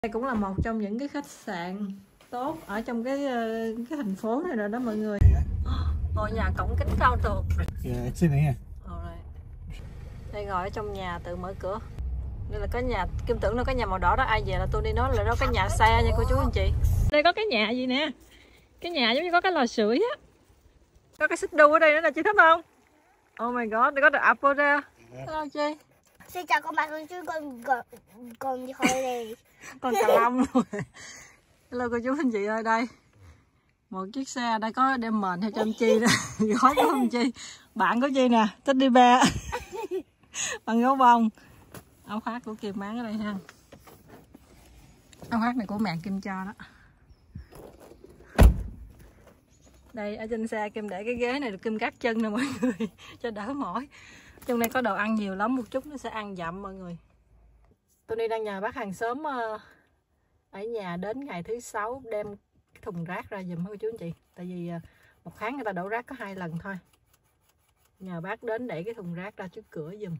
Đây cũng là một trong những cái khách sạn tốt ở trong cái thành phố này rồi đó mọi người. Ngôi nhà cổng kính cao tường. Yeah, it's in here. Đây ngồi ở trong nhà tự mở cửa. Đây là cái nhà, Kim tưởng là cái nhà màu đỏ đó, ai về là tôi đi nói là đó cái nhà xe nha cô chú anh chị. Đây có cái nhà gì nè. Cái nhà giống như có cái lò sưởi á. Có cái xích đu ở đây nữa nè, chị thấy không? Oh my god, đây có được apple ra. Hello chị. Xin chào các bạn, con đi khỏi đây. Con cà lông luôn. Hello cô chú anh chị ơi, đây một chiếc xe, đây có đem mền theo cho anh Chi đó. Gói của anh Chi, bạn của Chi nè, thích đi be bằng gấu bông. Áo khoác của Kim bán ở đây ha. Áo khoác này của mẹ Kim cho đó. Đây ở trên xe Kim để cái ghế này được Kim gác chân nè mọi người cho đỡ mỏi. Trong đây có đồ ăn nhiều lắm, một chút nó sẽ ăn dặm mọi người. Tony đang nhờ bác hàng xóm ở nhà đến ngày thứ 6 đem cái thùng rác ra giùm cô chú anh chị. Tại vì một tháng người ta đổ rác có 2 lần thôi. Nhờ bác đến để cái thùng rác ra trước cửa giùm.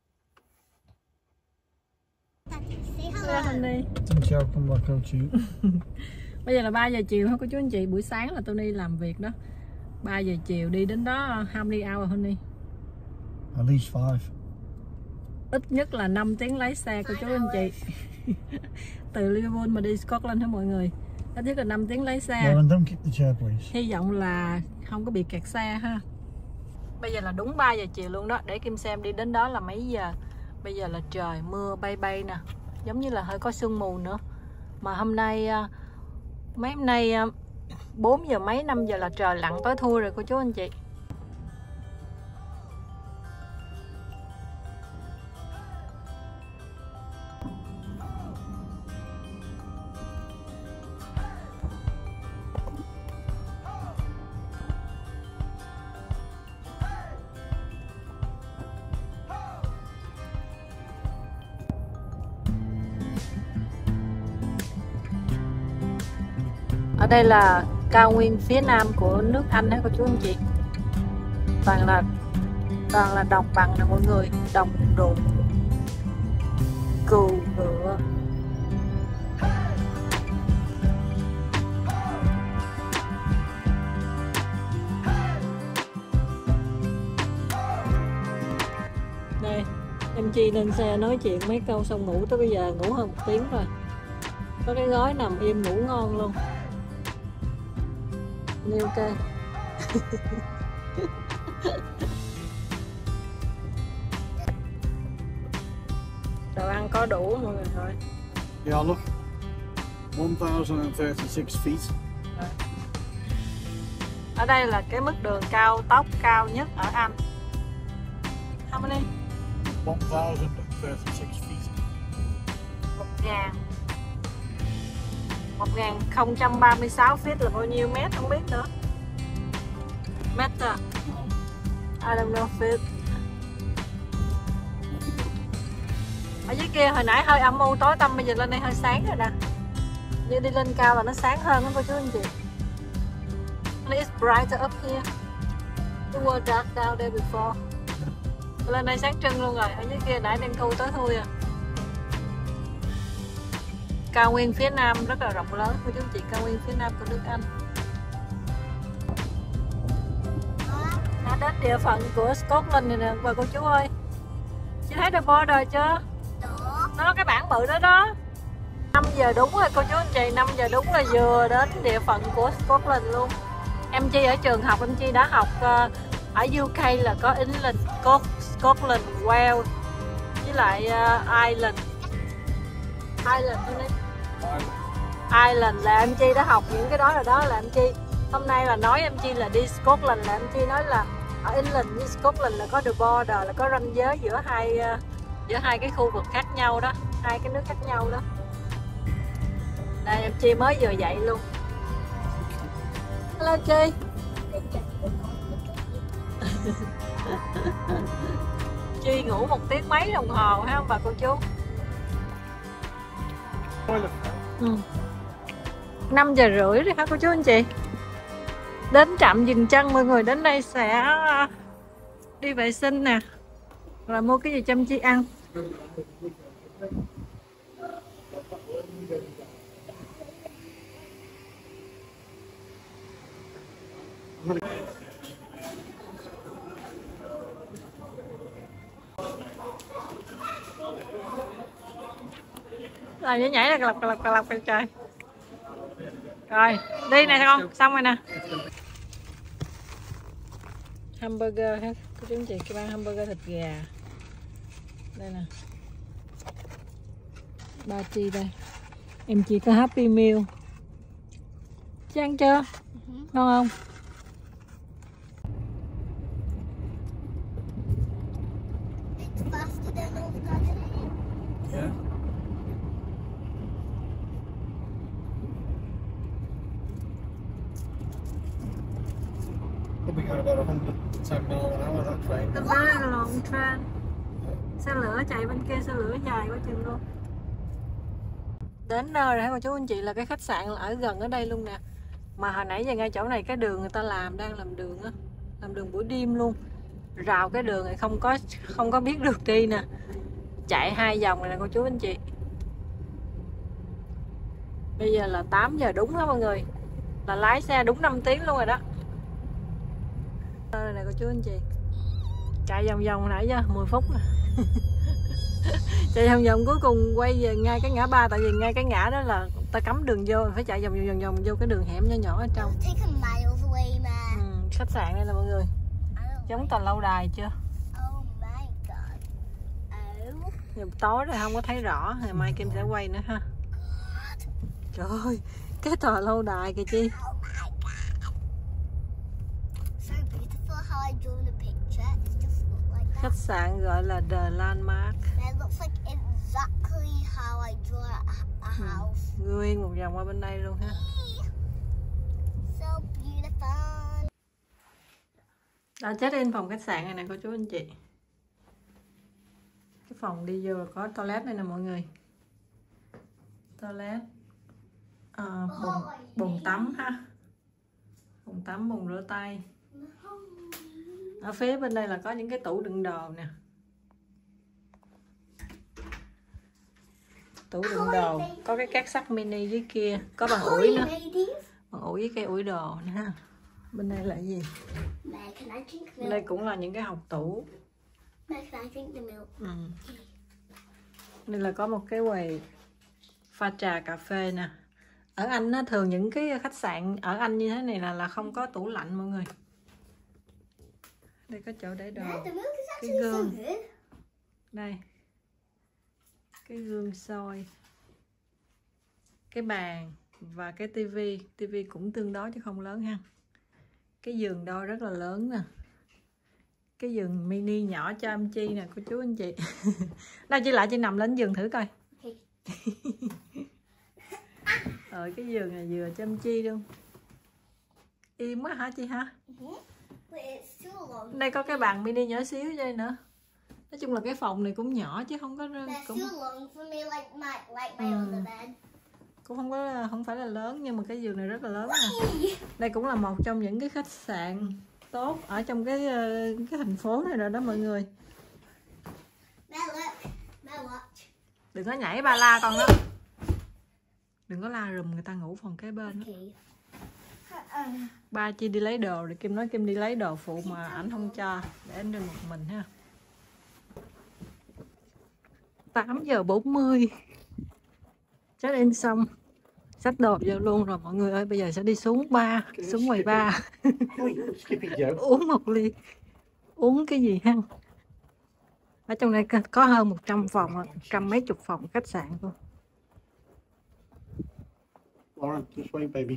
Xin chào các bạn cô chú. Bây giờ là 3 giờ chiều thôi cô chú anh chị. Buổi sáng là Tony làm việc đó. 3 giờ chiều đi đến đó, how many hours Honey? At least 5. Ít nhất là 5 tiếng lái xe cô chú anh chị. Từ Liverpool mà đi Scotland hả mọi người. Ít nhất là 5 tiếng lái xe. Lauren, don't kick the chair, please. Hy vọng là không có bị kẹt xe ha. Bây giờ là đúng 3 giờ chiều luôn đó. Để Kim xem đi đến đó là mấy giờ. Bây giờ là trời mưa bay bay nè. Giống như là hơi có sương mù nữa. Mà hôm nay mấy hôm nay 4 giờ mấy 5 giờ là trời lặn tối thui rồi cô chú anh chị. Ở đây là cao nguyên phía nam của nước Anh đó cô chú anh chị. Toàn là đồng bằng nè mọi người, đồng ruộng, cừu ngựa. Đây, em Chi lên xe nói chuyện mấy câu xong ngủ, tới bây giờ ngủ hơn 1 tiếng rồi. Có cái gói nằm im ngủ ngon luôn. Ok. Đồ ăn có đủ mọi người thôi. Yeah, look. 1036 feet. Ở đây là cái mức đường cao tốc cao nhất ở Anh. How many? 1036 feet. 1036 feet là bao nhiêu mét không biết nữa. Mét à? I don't know feet. Ở dưới kia hồi nãy hơi âm u tối tăm, bây giờ lên đây hơi sáng rồi nè. Như đi lên cao là nó sáng hơn đó cô chú anh chị. It's brighter up here. It was dark down there before. Lên đây sáng trưng luôn rồi. Ở dưới kia nãy đen thu tối thui à. Cao nguyên phía nam rất là rộng lớn của chú chị, cao nguyên phía nam của nước Anh. Đã đến địa phận của Scotland này nè bà cô chú ơi. Chị thấy the border chưa? Nó cái bảng bự đó đó. 5 giờ đúng rồi cô chú anh chị, 5 giờ đúng là vừa đến địa phận của Scotland luôn. Em Chi ở trường học, em Chi đã học ở UK là có England, Scotland, Wales với lại Ireland. Ireland là em Chi đã học những cái đó rồi đó, là em Chi hôm nay là nói em Chi là đi Scotland, là em Chi nói là ở England với Scotland là có the border, là có ranh giới giữa hai cái khu vực khác nhau đó, hai cái nước khác nhau đó. Đây em Chi mới vừa dậy luôn. Hello Chi. Chi ngủ 1 tiếng mấy đồng hồ hay không bà cô chú? 5 giờ rưỡi rồi hả cô chú anh chị? Đến trạm dừng chân mọi người, đến đây sẽ đi vệ sinh nè, rồi mua cái gì cho em Chi ăn. Làm nhảy nhảy là lọc trời. Rồi, đi nè con, xong rồi nè. Hamburger ha, cô chú anh chị, cái bán hamburger thịt gà. Đây nè. Ba Chi đây. Em chỉ có Happy Meal. Chị ăn chưa? Ngon không? Yeah. Probably got about 110 miles an hour that train. Nó very long train. Xe lửa chạy bên kia, xe lửa dài quá chừng luôn. Đến nơi rồi cô chú anh chị, là cái khách sạn là ở gần ở đây luôn nè. Mà hồi nãy giờ ngay chỗ này cái đường người ta đang làm đường á, làm đường buổi đêm luôn. Rào cái đường này không có biết được đi nè. Chạy 2 vòng này nè cô chú anh chị. Bây giờ là 8 giờ đúng đó mọi người. Là lái xe đúng 5 tiếng luôn rồi đó. Đây nè cô chú anh chị. Chạy vòng vòng nãy giờ 10 phút nè. Chạy vòng vòng cuối cùng quay về ngay cái ngã ba, tại vì ngay cái ngã đó là ta cấm đường vô, phải chạy vòng vô cái đường hẻm nhỏ nhỏ ở trong. Khách sạn đây nè mọi người. Giống tòa lâu đài chưa? Giờ tối rồi không có thấy rõ, ngày mai Kim sẽ quay nữa ha. Trời ơi, cái tòa lâu đài kìa Chi. Khách sạn gọi là The Landmark. Nguyên một vòng qua bên đây luôn ha. Đã check in phòng khách sạn này nè cô chú anh chị. Cái phòng đi vô là có toilet này nè mọi người. Toilet, bồn tắm ha, bồn tắm, bồn rửa tay. Ở phía bên đây là có những cái tủ đựng đồ nè. Tủ đựng đồ, có cái két sắt mini dưới kia, có bằng ủi nữa, bằng ủi với cây ủi đồ nữa ha. Bên đây là cái gì? Bên đây cũng là những cái hộc tủ. Đây là có một cái quầy pha trà cà phê nè. Ở Anh á, thường những cái khách sạn ở Anh như thế này là không có tủ lạnh mọi người. Đây có chỗ để đồ. Cái gương. Đây. Cái gương soi. Cái bàn và cái tivi. Tivi cũng tương đối chứ không lớn ha. Cái giường đôi rất là lớn nè. Cái giường mini nhỏ cho em Chi nè cô chú anh chị. Đâu Chi lại, Chi nằm lên giường thử coi. Cái giường này vừa cho em Chi luôn. Im quá hả Chi hả? Đây có cái bàn mini nhỏ xíu ở đây nữa. Nói chung là cái phòng này cũng nhỏ chứ không có cũng không phải là lớn, nhưng mà cái giường này rất là lớn nè. Đây cũng là một trong những cái khách sạn tốt ở trong cái thành phố này rồi đó mọi người. Đừng có nhảy ba la con đó. Đừng có la rùm người ta ngủ phòng kế bên đó. Ba Chi đi lấy đồ rồi Kim nói Kim đi lấy đồ phụ mà ảnh không cho, để anh đi một mình ha. 8 giờ 40 check in xong, xách đồ vô luôn rồi mọi người ơi. Bây giờ sẽ đi xuống quầy bar. Uống một ly, uống cái gì ha. Ở trong đây có hơn 100 phòng, 100 mấy chục phòng khách sạn luôn. Lauren, this way, baby.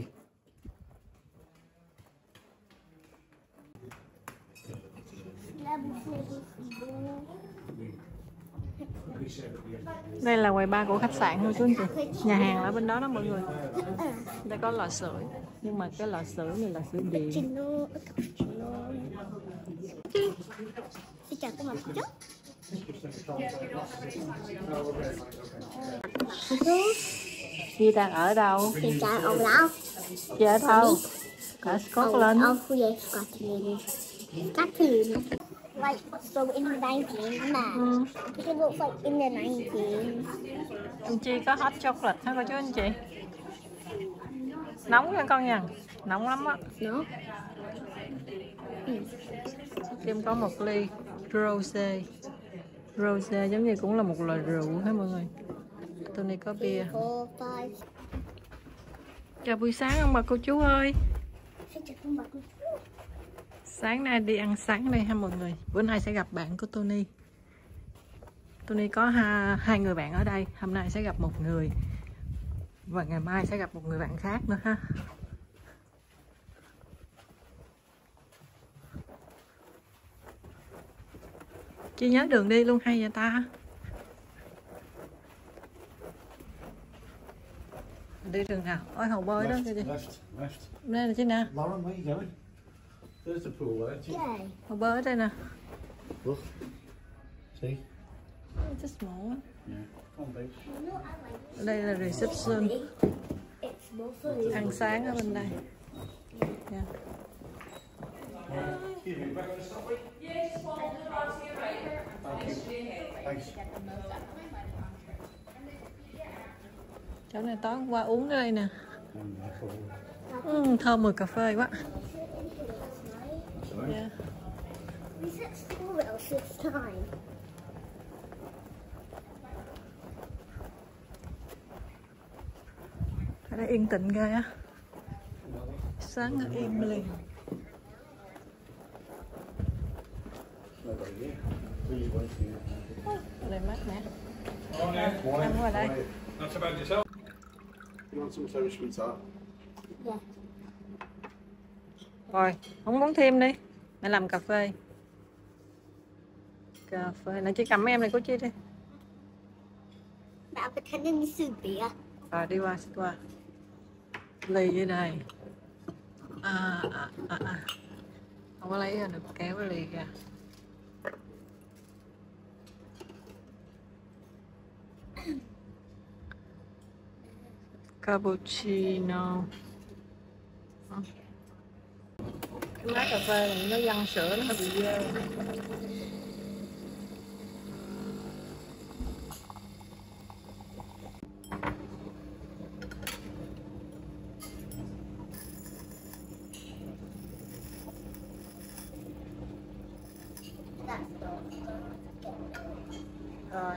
Đây là quầy bar của khách sạn thôi chú anh chị. Nhà hàng ở bên đó đó mọi người. Đây có lò sưởi, nhưng mà cái lò sưởi này là sưởi điện. Chị đang ở đâu? Chị ở đâu? Chị ở đâu? Ở Scotland. Scotland. Like, so in the 19th, it looks like in the 19th. Anh Chi có hot chocolate hả cô chú anh chị? Nóng nha con nha. Nóng lắm á. No. Kim có một ly rosé. Rosé giống như cũng là một loại rượu hết mọi người. Tony có bia. 4, 5. Chào buổi sáng ông bà cô chú ơi. Sáng nay đi ăn sáng đây ha mọi người. Bữa nay sẽ gặp bạn của Tony. Tony có hai người bạn ở đây. Hôm nay sẽ gặp một người và ngày mai sẽ gặp một người bạn khác nữa ha. Chị nhớ đường đi luôn hay vậy ta? Đi đường nào? Ôi hồ bơi đó. Left. Đây là chứ nè. Lauren, where are you going? There's the pool there. Okay. Hồ bơi ở đây nè. Look. See? Just small. Yeah. Come on, babe. Ở đây là reception. It's more food. Ăn sáng ở bên đây. Yeah. Thanks. Chỗ này tối hôm qua uống ở đây nè. That's Thơm mùi cà phê quá. all right. Yeah. We set school at 6 time. Ở đây yên tĩnh ghê á. Sáng nó im liền. Ở đây mát mẻ. Ăn qua đây. Not so bad yourself. You want some sour sweetheart? Yeah. Rồi, không muốn thêm đi. Mẹ làm cà phê. Cà phê này, chị cầm mấy em này của chị đi. Now pretending this is beer. Rồi đi qua. Ly ở đây. Không có lấy ra được, kéo cái ly ra. Cappuccino. Cái máy cà phê này nó văng sữa, nó hơi bị dơ. Rồi.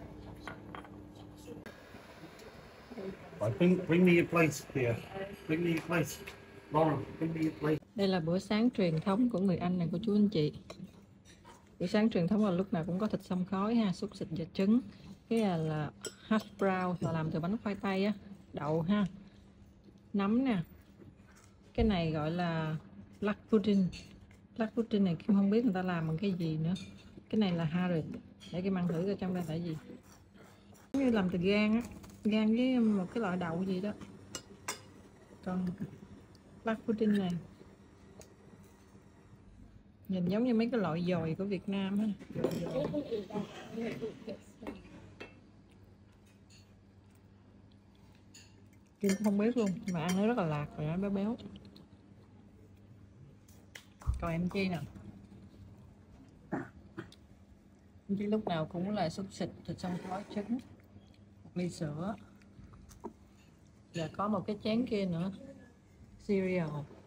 Bring me your plate here. Bring me your plate. Lauren, bring me your plate. Đây là bữa sáng truyền thống của người Anh này, cô chú anh chị. Bữa sáng truyền thống là lúc nào cũng có thịt xông khói ha, xúc xích và trứng. Cái này là hash brown là làm từ bánh khoai tây á, đậu ha, nấm nè. Cái này gọi là black pudding. Black pudding này Kim không biết người ta làm bằng cái gì nữa. Cái này là Harris. Để Kim ăn thử coi trong đây là gì. Giống như làm từ gan á, gan với một cái loại đậu gì đó. Còn black pudding này nhìn giống như mấy cái loại dồi của Việt Nam á. Kim không biết luôn, mà ăn nó rất là lạc và nó béo béo. Còn em Chi nè, em Chi lúc nào cũng là xúc xịt, thịt xông khói, trứng, một ly sữa, và có một cái chén kia nữa, cereal.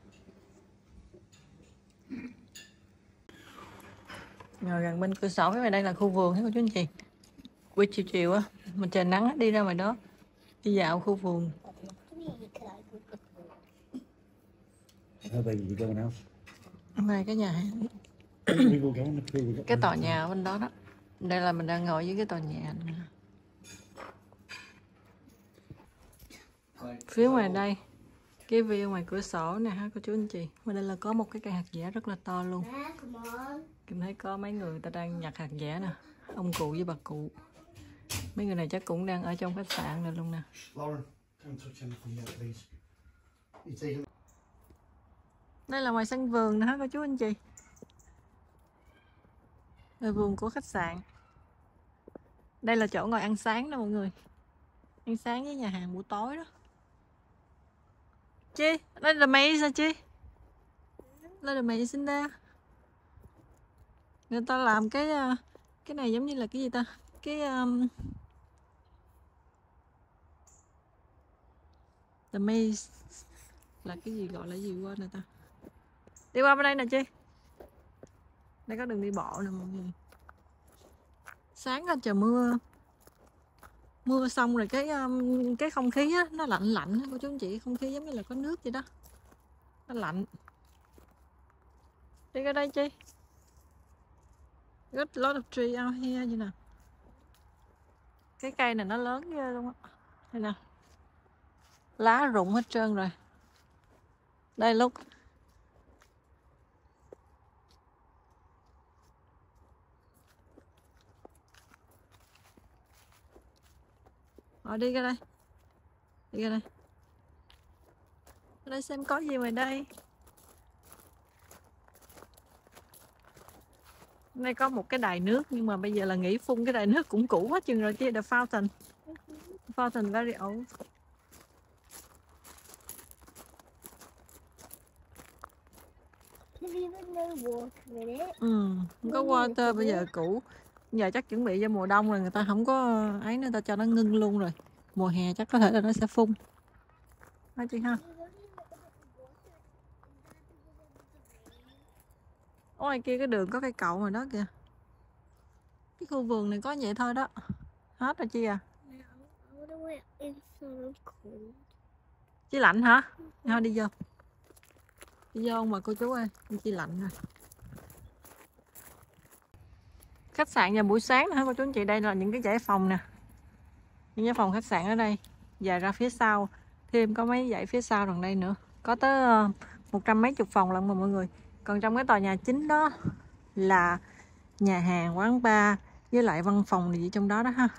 Ngồi gần bên cửa sổ, cái này đây là khu vườn thấy cô chú anh chị. Buổi chiều chiều á, mình trời nắng á, đi ra ngoài đó, đi dạo khu vườn. Này cái nhà cái tòa nhà ở bên đó đó. Đây là mình đang ngồi dưới cái tòa nhà này. Phía ngoài đây, cái view ngoài cửa sổ nè ha cô chú anh chị. Ngoài đây là có một cái cây hạt dẻ rất là to luôn. Kim thấy có mấy người ta đang nhặt hạt dẻ nè, ông cụ với bà cụ. Mấy người này chắc cũng đang ở trong khách sạn này luôn nè. Đây là ngoài sân vườn nè cô chú anh chị. Ngoài vườn của khách sạn. Đây là chỗ ngồi ăn sáng đó mọi người. Ăn sáng với nhà hàng buổi tối đó. Chi, đây là mày sao Chi? Đây là mày xin ra. Người ta làm cái này giống như là cái gì ta? Cái the maze. là cái gì, gọi là gì quên rồi ta. Đi qua bên đây nè Chi. Đây có đường đi bộ nè mọi người. Sáng ra trời mưa. Mưa xong rồi cái không khí á, nó lạnh lạnh cô chú anh chị, không khí giống như là có nước vậy đó. Nó lạnh. Đi ra đây Chi. Got a lot of tree out here vậy nè. Cái cây này nó lớn ghê luôn á. Đây nè. Lá rụng hết trơn rồi. Đây lúc. Đi ra đây. Đi ra đây. Ở đây xem có gì ngoài đây. Đây có một cái đài nước, nhưng mà bây giờ là nghỉ phun cái đài nước cũng cũ hết chừng rồi. Chứ the fountain. Fountain very old. Không có water, bây giờ cũ. Giờ chắc chuẩn bị cho mùa đông rồi, người ta không có ấy, người ta cho nó ngưng luôn rồi. Mùa hè chắc có thể là nó sẽ phun. Nói chị ha. Ngoài kia cái đường có cây cậu rồi đó kìa. Cái khu vườn này có vậy thôi đó. Hết rồi Chi à. Chị lạnh hả? Thôi đi vô. Đi vô mà cô chú ơi, Chi lạnh rồi. Khách sạn vào buổi sáng nè cô chú anh chị, đây là những cái dãy phòng nè. Những dãy phòng khách sạn ở đây. Dài ra phía sau, thêm có mấy dãy phía sau đằng đây nữa. Có tới 100 mấy chục phòng lận mà mọi người. Còn trong cái tòa nhà chính đó là nhà hàng, quán bar với lại văn phòng gì trong đó đó ha.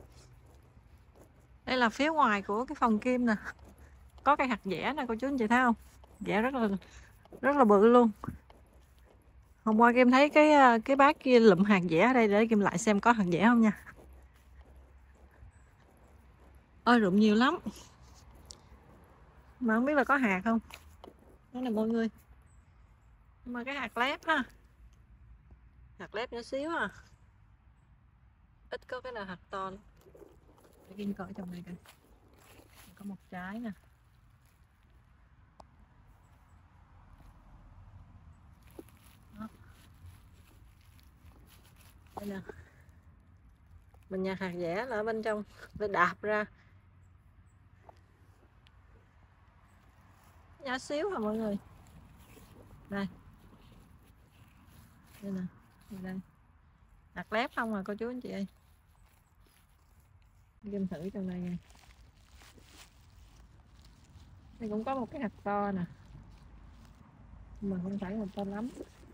Đây là phía ngoài của cái phòng Kim nè. Có cây hạt dẻ nè cô chú anh chị thấy không? Dẻ rất là bự luôn. Hôm qua Kim thấy cái bác kia lụm hạt dẻ ở đây, để Kim lại xem có hạt dẻ không nha. Ôi rụng nhiều lắm. Mà không biết là có hạt không. Đó nè mọi người. Nhưng mà cái hạt lép ha. Hạt lép nhỏ xíu à. Ít có cái nào hạt to lắm. Để Kim coi trong này coi. Có một trái nè. Đó. Đây nè. Mình nhặt hạt dẻ là ở bên trong, phải đạp ra. Nhỏ xíu hả mọi người. Đây. Đây nè. Đây. Hạt lép không à cô chú anh chị ơi. Kim thử trong đây nha. Đây cũng có một cái hạt to nè. Nhưng mà không phải một to lắm.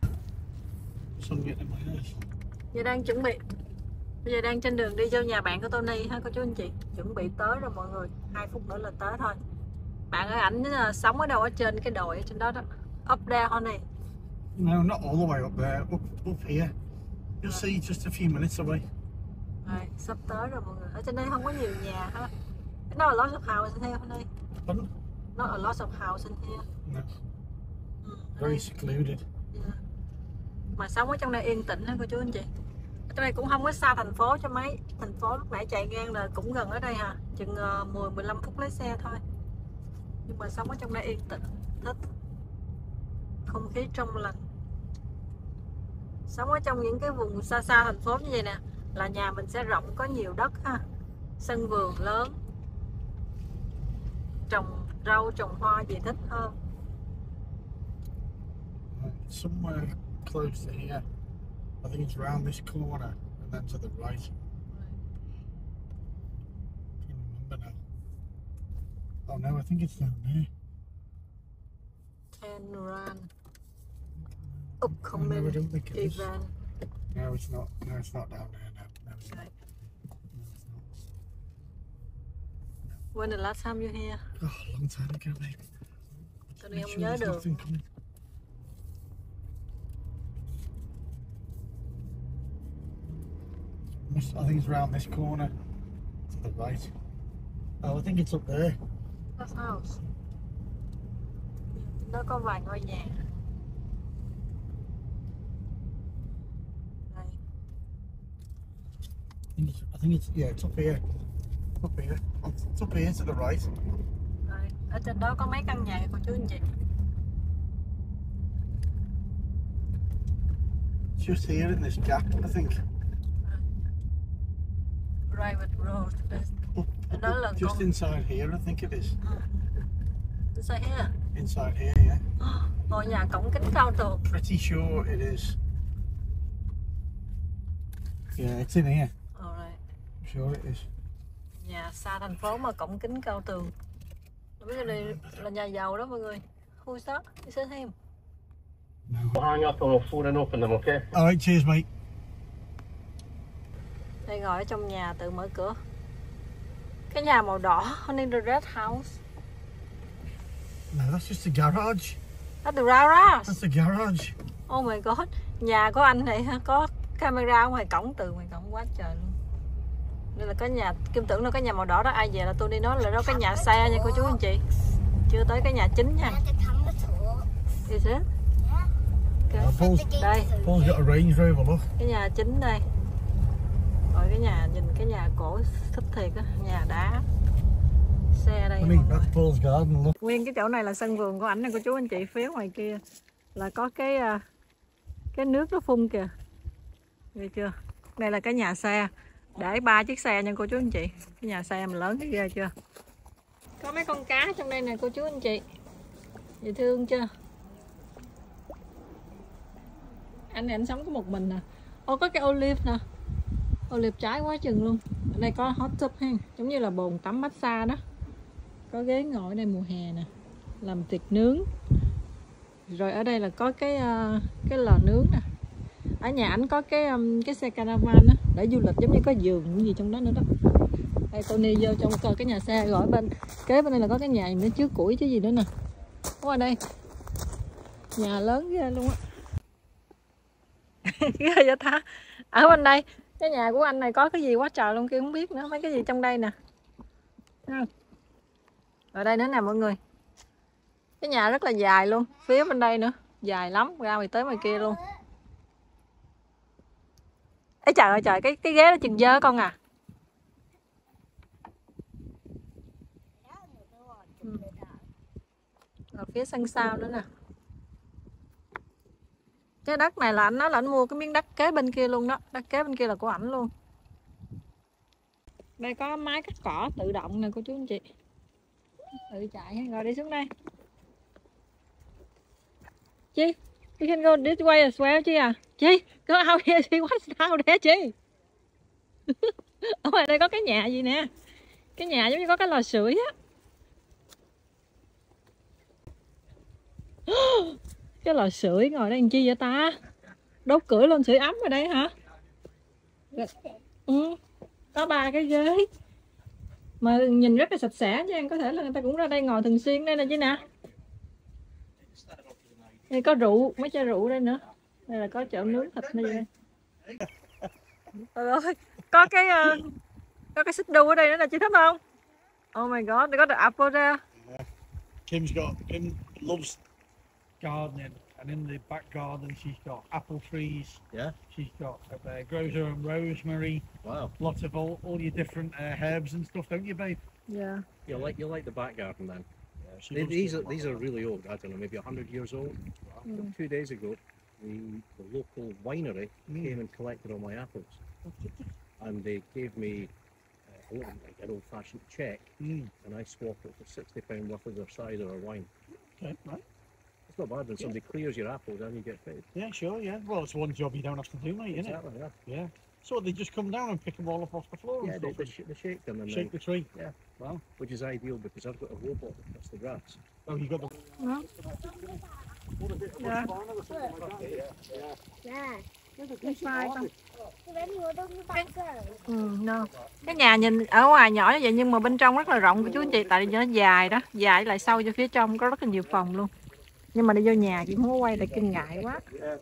Giờ đang chuẩn bị. Bây giờ đang trên đường đi vô nhà bạn của Tony ha cô chú anh chị. Chuẩn bị tới rồi mọi người. 2 phút nữa là tới thôi. Bạn ơi, ảnh sống ở đâu ở trên cái đồi ở trên đó đó. Up there honey. No, not all the way up there. Up here. You'll see just a few minutes away. Rồi, sắp tới rồi mọi người. Ở trên đây không có nhiều nhà ha. Nó là lots of houses in here honey. Pardon? Not a lot of houses in here. No. Very secluded. Yeah. Mà sống ở trong đây yên tĩnh đó cô chú anh chị. Ở trong đây cũng không có xa thành phố cho mấy. Thành phố lúc nãy chạy ngang là cũng gần ở đây hà. Chừng 10-15 phút lấy xe thôi. Nhưng mà sống ở trong đây yên tĩnh, thích. Không khí trong lành. Sống ở trong những cái vùng xa xa thành phố như vậy nè, là nhà mình sẽ rộng, có nhiều đất ha. Sân vườn lớn. Trồng rau, trồng hoa gì thích hơn. Somewhere close to here. I think it's around this corner and then to the right. I can't remember now. Oh no, I think it's down there. Tenran upcoming event. No, it's not. No, it's not down there. No, it's not. Right. When the last time you here? Oh, a long time ago, maybe. Tony không nhớ được. I think it's around this corner to the right. Oh, I think it's up there. That's house. Nó có vài ngôi nhà. Đây. I think it's yeah, it's up here. Up here. It's up here to the right. Đây. Ở trên đó có mấy căn nhà cô chú anh chị. Just here in this gap, I think. Private road. Đó là Just inside here, I think it is. Inside here. Inside here, yeah. Ngôi nhà cổng kính cao tường. Pretty sure it is. Yeah, it's in here. Alright. I'm sure it is. Nhà xa thành phố mà cổng kính cao tường. Không biết đây là nhà giàu đó mọi người. Who's that? Is it him? No. Hang up and we'll phone and open them, okay? Alright, cheers, mate. Đây ngồi ở trong nhà tự mở cửa. Cái nhà màu đỏ, Honey the Red House. No, that's just the garage. That's the garage. That's the garage. Oh my god. Nhà của anh này có camera ngoài cổng, từ ngoài cổng quá trời luôn. Đây là cái nhà, Kim tưởng là cái nhà màu đỏ đó, ai về là tôi đi nói là đó cái nhà xe nha cô chú anh chị. Chưa tới cái nhà chính nha. Is it? Okay. Đây, Paul's got a Range Rover, look. cái nhà chính đây. Rồi cái nhà, nhìn cái nhà cổ thích thiệt á, nhà đá. Xe đây. I mean, that's Paul's garden, look. Nguyên cái chỗ này là sân vườn của ảnh này cô chú anh chị, phía ngoài kia là có cái nước nó phun kìa. Nghe chưa? Đây là cái nhà xe, để 3 chiếc xe nha cô chú anh chị. Cái nhà xe mà lớn cái ghê chưa? Có mấy con cá trong đây nè cô chú anh chị. Dễ thương chưa? Anh này anh sống có một mình nè. Ô, có cái olive nè. Olive trái quá chừng luôn. Ở đây có hot tub ha, giống như là bồn tắm massage đó. Có ghế ngồi ở đây mùa hè nè, làm thịt nướng. Rồi ở đây là có cái lò nướng nè. Ở nhà ảnh có cái xe caravan á, để du lịch, giống như có giường những gì trong đó nữa đó. Đây Tony vô trong coi cái nhà xe, gọi bên kế bên đây là có cái nhà nữa, chứa củi chứ gì nữa nè. Ở đây nhà lớn ghê luôn á. Ghê vậy ta. Ở bên đây cái nhà của anh này có cái gì quá trời luôn, kia không biết nữa. Mấy cái gì trong đây nè. Ở đây nữa nè mọi người. Cái nhà rất là dài luôn, phía bên đây nữa dài lắm, ra ngoài tới ngoài kia luôn. Ê trời ơi trời, cái ghế đó chừng dơ con à. Ở phía sân sau nữa nè. Cái đất này là anh nói là anh mua cái miếng đất kế bên kia luôn đó. Đất kế bên kia là của ảnh luôn. Đây có máy cắt cỏ tự động nè cô chú anh chị. Tự chạy, rồi đi xuống đây. Chi, you can go this way as well Chi à. Chi, go out here, Chi, what's out there Chi. Ở ngoài đây có cái nhà gì nè. Cái nhà giống như có cái lò sưởi á. Cái lò sưởi ngồi đây làm chi vậy ta? Đốt củi lên sưởi ấm ở đây hả? Ừ, có 3 cái ghế. Mà nhìn rất là sạch sẽ nha, có thể là người ta cũng ra đây ngồi thường xuyên đây nè chứ nè. Đây có rượu, mấy chai rượu đây nữa. Đây là có chợ nướng thịt đây vậy. Trời ơi, có cái xích đu ở đây nữa nè, chị thích không? Oh my god, they got the apple there. Yeah. Kim loves gardening, and in the back garden she's got apple trees. Yeah. She's got grows her own rosemary. Wow. Lots of all your different herbs and stuff, don't you, babe? Yeah. You like the back garden then? Yeah, These are really old. I don't know, maybe 100 years old. 2 days ago, the local winery came and collected all my apples, and they gave me like an old-fashioned check, and I swapped it for £60 worth of their cider or wine. Okay, right. It's not bad when somebody clears your apples and you get paid. Yeah, sure, yeah. Well, it's one job you don't have to do, mate, isn't Exactly, it? yeah. Yeah. So they just come down and pick them all up off the floor Yeah, and they stuff? shake them and Shake the tree? yeah, Wow. which is ideal because I've got a robot that cuts the grass. Oh, you got the... Đó. Yeah. Yeah. Cái sai con. Ừ, No. Cái nhà nhìn ở ngoài nhỏ như vậy nhưng mà bên trong rất là rộng của chú anh chị, tại vì nó dài đó, dài lại sâu cho phía trong có rất là nhiều phòng luôn. Nhưng mà đi vô nhà chị không có quay tại kinh ngại quá.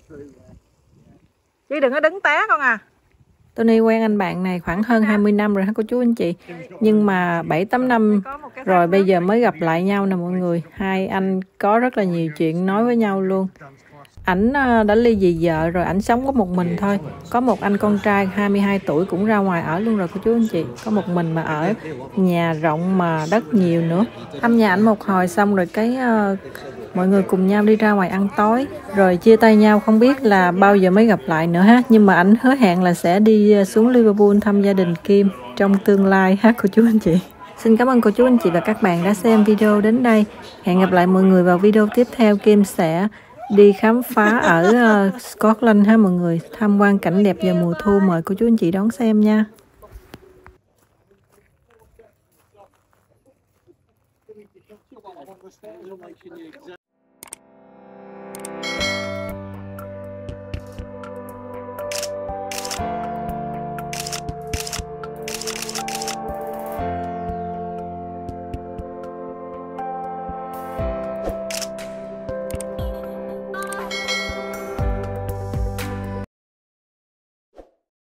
Chị đừng có đứng té con à. Tony quen anh bạn này khoảng hơn 20 năm rồi hả cô chú anh chị. Nhưng mà 7-8 năm rồi bây giờ mới gặp lại nhau nè mọi người. Hai anh có rất là nhiều chuyện nói với nhau luôn. Ảnh đã ly dị vợ rồi, ảnh sống có một mình thôi. Có một anh con trai 22 tuổi cũng ra ngoài ở luôn rồi cô chú anh chị. Có một mình mà ở nhà rộng mà đất nhiều nữa. Thăm nhà ảnh một hồi xong rồi cái mọi người cùng nhau đi ra ngoài ăn tối. Rồi chia tay nhau không biết là bao giờ mới gặp lại nữa ha. Nhưng mà ảnh hứa hẹn là sẽ đi xuống Liverpool thăm gia đình Kim trong tương lai ha cô chú anh chị. Xin cảm ơn cô chú anh chị và các bạn đã xem video đến đây. Hẹn gặp lại mọi người vào video tiếp theo. Kim sẽ đi khám phá ở Scotland ha mọi người, tham quan cảnh đẹp vào mùa thu, mời cô chú anh chị đón xem nha.